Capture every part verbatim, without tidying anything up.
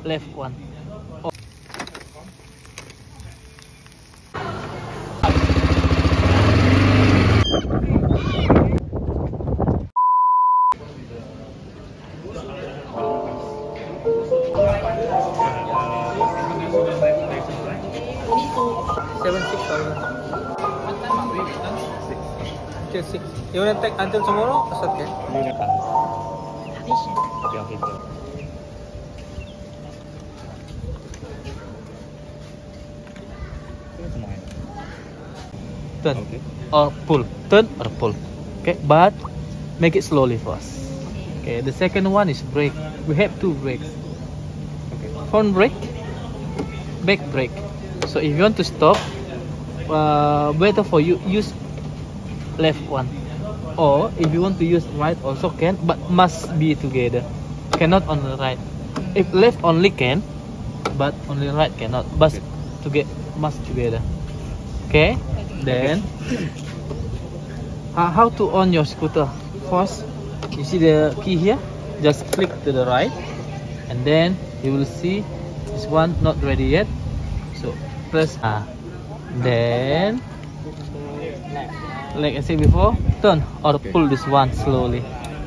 left one. Oh. Seven six thousand. Just six. You wanna take until tomorrow? It's okay. Turn okay. Or pull. Turn or pull. Okay, but make it slowly first. Okay, the second one is brake. We have two brakes. Okay. Front brake, back brake. So if you want to stop, uh, better for you use left one. Or if you want to use right also can, but must be together. Cannot on the right. If left only can, but only right cannot. But to get must together. Okay. Then uh, how to on your scooter? First, you see the key here. Just click to the right, and then you will see this one not ready yet. So press A. Then, like I said before, turn or pull this one slowly.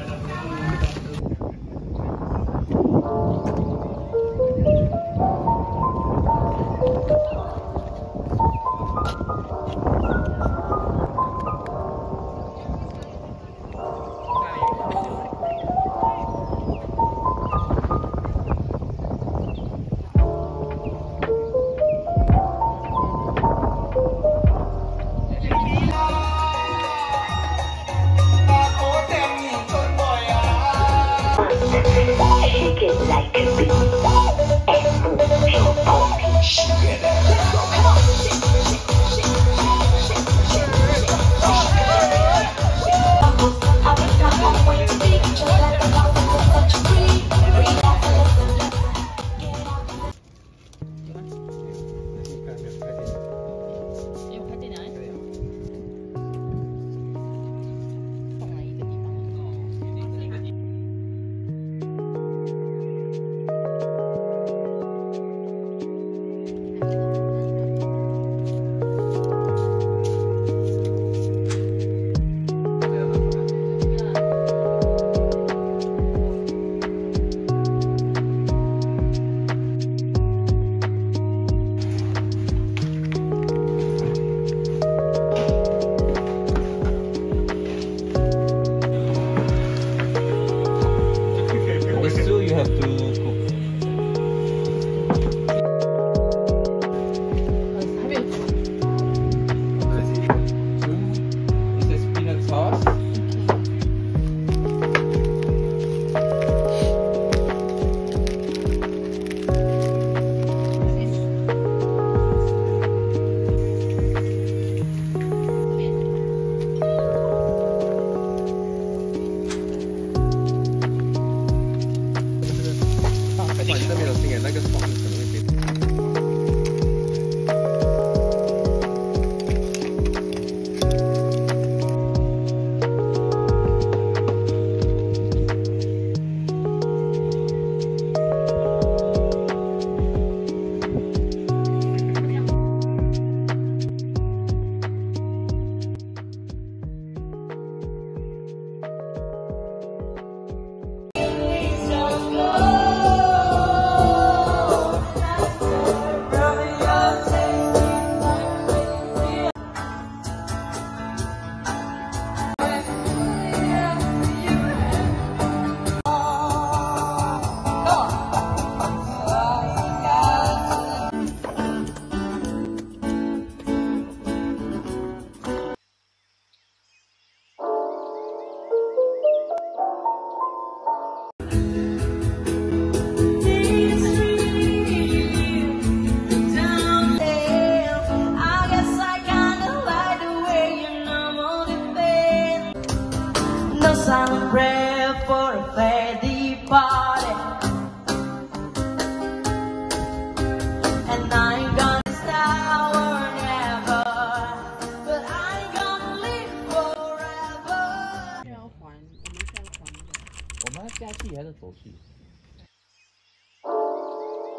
silent prayer for a faddy party. And I ain't gonna stop or never, but I ain't gonna live forever. 需要还，我们需要还的。 我们要加气还是走气？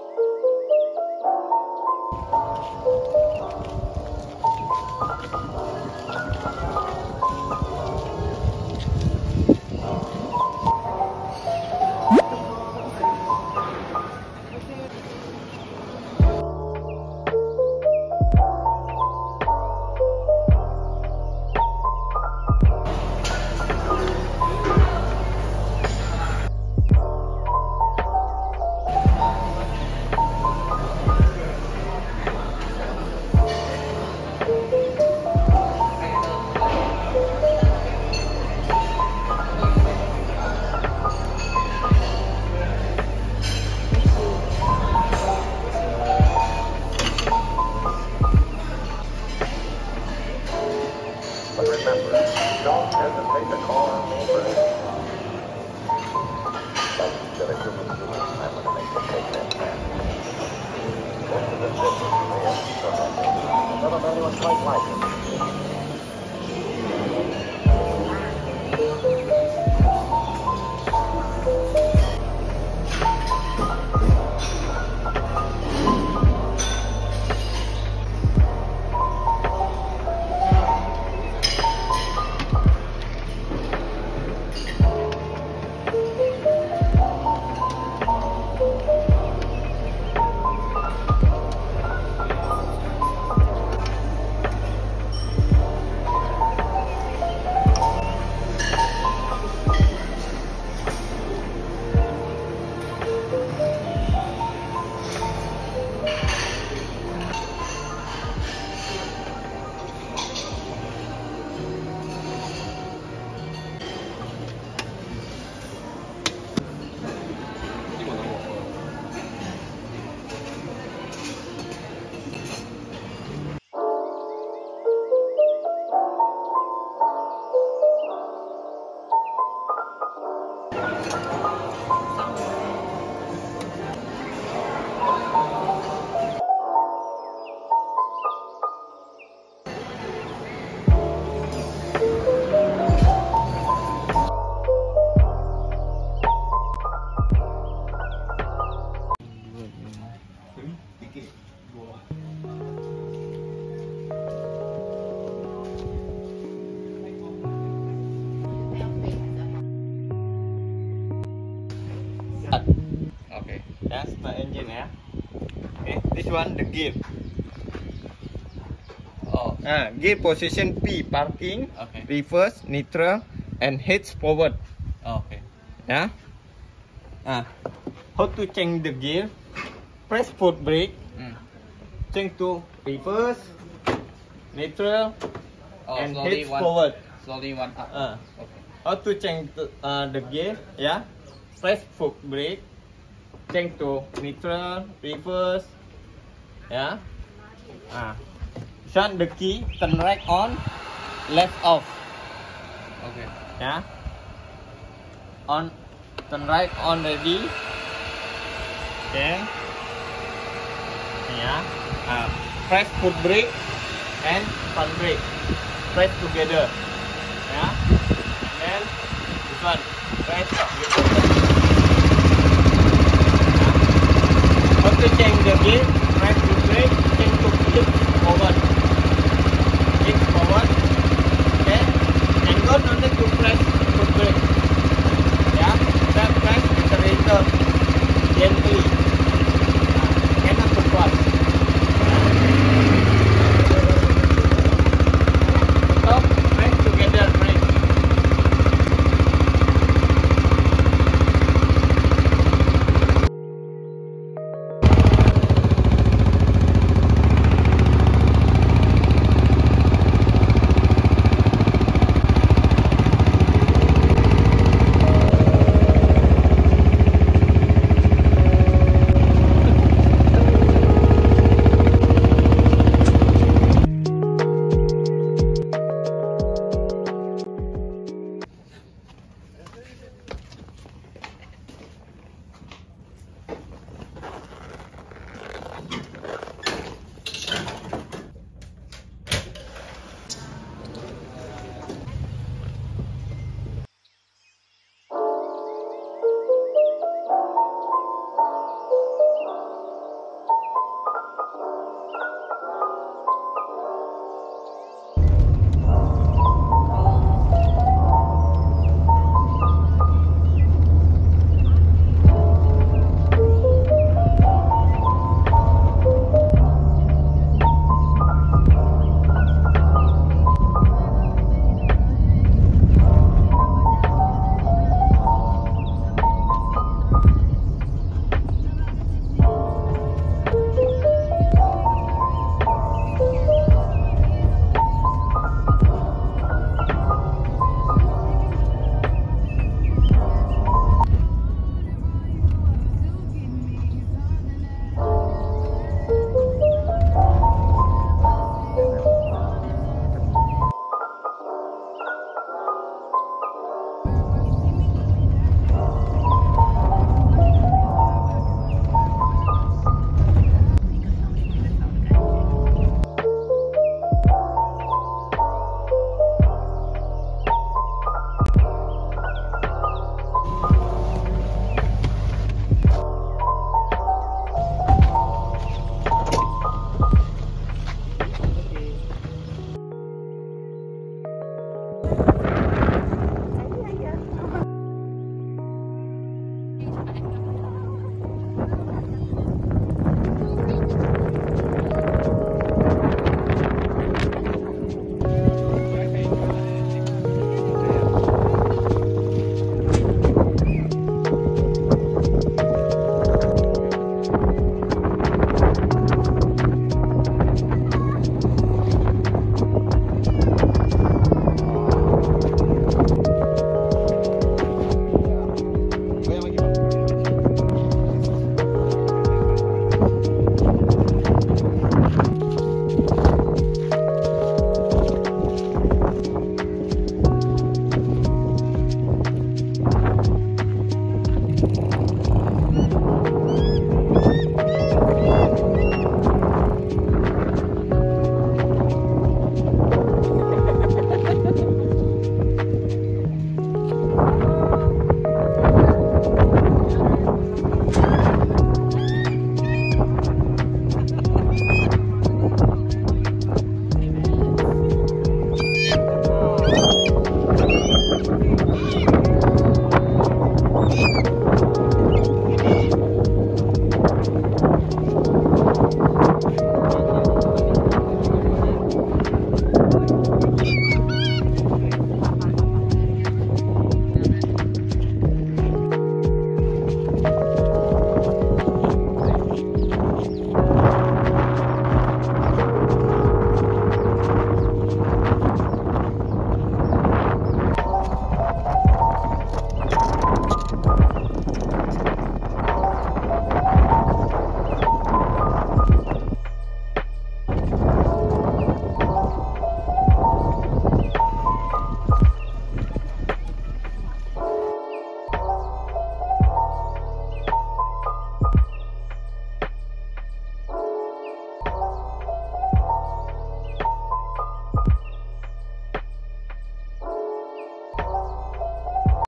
flight license. Okay, that's the engine, yeah. Okay, this one the gear. Oh, Ah, gear position P, parking, okay. reverse, neutral, and heads forward. Okay. Yeah. Ah, how to change the gear? Press foot brake, Mm. change to reverse, neutral, Oh, and slowly heads one, forward. slowly one up. Ah, Okay. how to change the, uh, the gear? Yeah. Press foot brake, change to neutral, reverse. Yeah. Ah, shut the key, turn right on, left off. Okay. Yeah. On, turn right on, ready. Okay. Yeah. Uh, press foot brake and front brake. Press together. Yeah. And then this one. Press together. Yeah. How to change the gear?